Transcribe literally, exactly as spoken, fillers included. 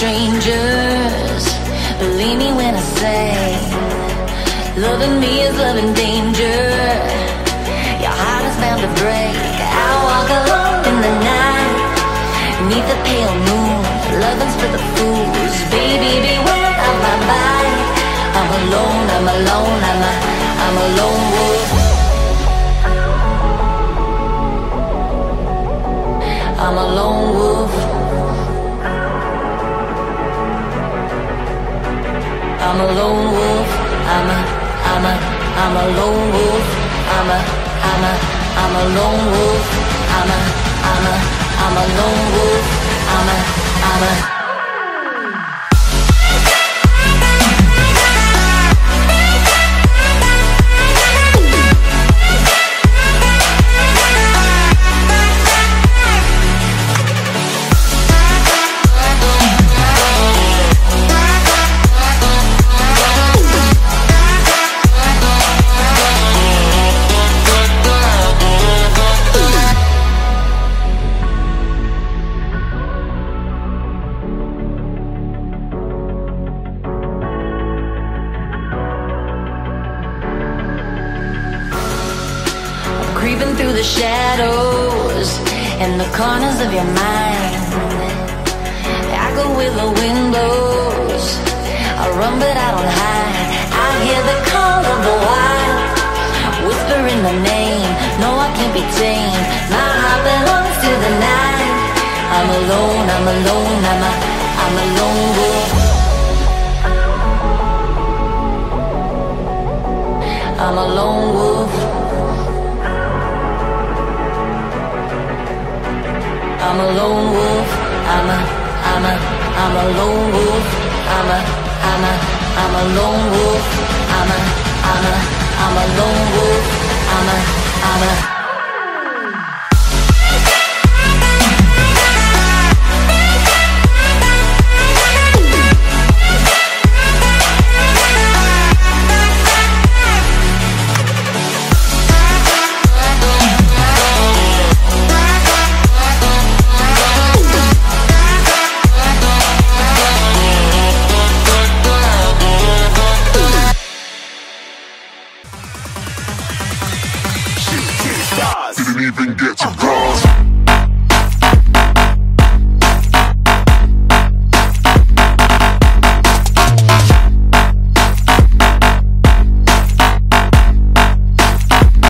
strangers. Believe me when I say, loving me is loving danger. Your heart is bound to break. I walk alone in the night, neath the pale moon. Loving's for the fools. Baby, beware of my bite. I'm alone, I'm alone, I'm a, I'm a lone wolf. I'm a lone wolf. I'm a lone wolf. I'm a, I'm a, I'm a lone wolf. I'm a, I'm a, I'm a lone wolf. I'm a, I'm a, I'm a lone wolf. I'm a, I'm a. Creeping through the shadows and the corners of your mind. I go where the wind blows. I run but I don't hide. I hear the call of the wild, whispering the name. No, I can't be tamed. My heart belongs to the night. I'm alone, I'm alone, I'm a, I'm a lone wolf. I'm a lone wolf. I'm a lone wolf. I'm a, I'm a, I'm a lone wolf. I'm a, I'm a, I'm a lone wolf. I'm a, I'm a, I'm a lone wolf. I'm a, I'm a